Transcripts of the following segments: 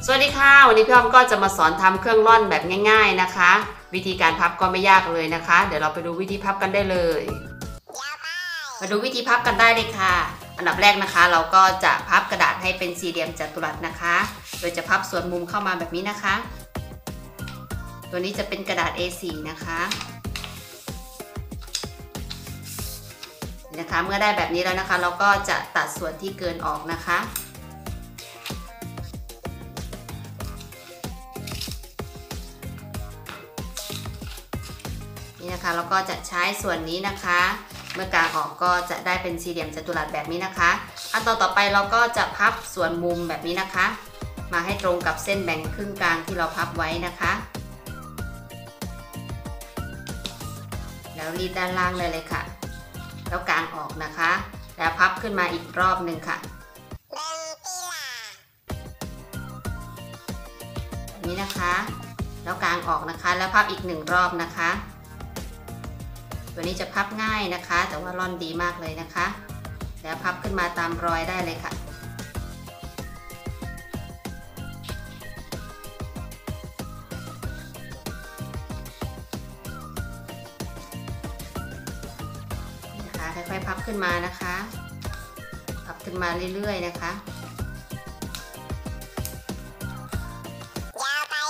สวัสดีค่ะวันนี้พี่อ้อมก็จะมาสอนทำเครื่องร่อนแบบง่ายๆนะคะวิธีการพับก็ไม่ยากเลยนะคะเดี๋ยวเราไปดูวิธีพับกันได้เลยมาดูวิธีพับกันได้เลยค่ะอันดับแรกนะคะเราก็จะพับกระดาษให้เป็นสี่เหลี่ยมจัตุรัสนะคะโดยจะพับส่วนมุมเข้ามาแบบนี้นะคะตัวนี้จะเป็นกระดาษ A4 นะคะเมื่อได้แบบนี้แล้วนะคะเราก็จะตัดส่วนที่เกินออกนะคะนี่นะคะเราก็จะใช้ส่วนนี้นะคะเมื่อกางออกก็จะได้เป็นสี่เหลี่ยมจัตุรัสแบบนี้นะคะอันต่อไปเราก็จะพับส่วนมุมแบบนี้นะคะมาให้ตรงกับเส้นแบ่งครึ่งกลางที่เราพับไว้นะคะแล้วรีดด้านล่างเลยค่ะแล้วกางออกนะคะแล้วพับขึ้นมาอีกรอบหนึ่งค่ะแบบนี้นะคะแล้วกางออกนะคะแล้วพับอีกหนึ่งรอบนะคะตัวนี้จะพับง่ายนะคะแต่ว่าร่อนดีมากเลยนะคะแล้วพับขึ้นมาตามรอยได้เลยค่ะค่อยๆพับขึ้นมานะคะพับขึ้นมาเรื่อยๆนะคะยาวไป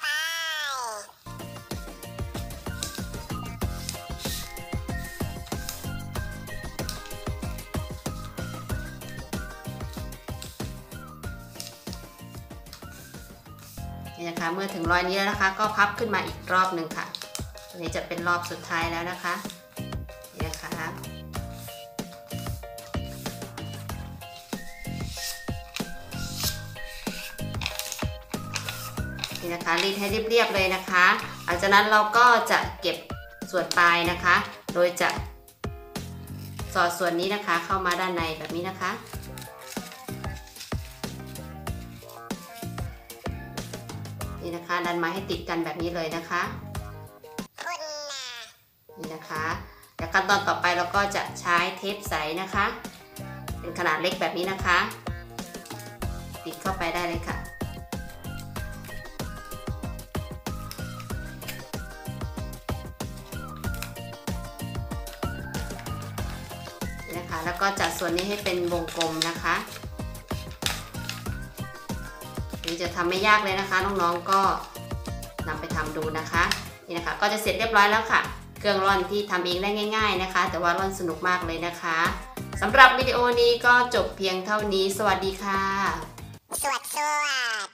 นี่นะคะเมื่อถึงรอยนี้แล้วนะคะก็พับขึ้นมาอีกรอบหนึ่งค่ะตัวนี้จะเป็นรอบสุดท้ายแล้วนะคะนี่นะคะนี่นะคะรีดให้เรียบๆเลยนะคะหลังจากนั้นเราก็จะเก็บส่วนปลายนะคะโดยจะสอดส่วนนี้นะคะเข้ามาด้านในแบบนี้นะคะนี่นะคะดันมาให้ติดกันแบบนี้เลยนะคะนี่นะคะแต่ขั้นตอนต่อไปเราก็จะใช้เทปใสนะคะเป็นขนาดเล็กแบบนี้นะคะติดเข้าไปได้เลยค่ะแล้วก็จัดส่วนนี้ให้เป็นวงกลมนะคะนี่จะทำไม่ยากเลยนะคะน้องๆก็นำไปทำดูนะคะนี่นะคะก็จะเสร็จเรียบร้อยแล้วค่ะเครื่องร่อนที่ทำเองได้ง่ายๆนะคะแต่ว่าร่อนสนุกมากเลยนะคะสำหรับวิดีโอนี้ก็จบเพียงเท่านี้สวัสดีค่ะสวัสดี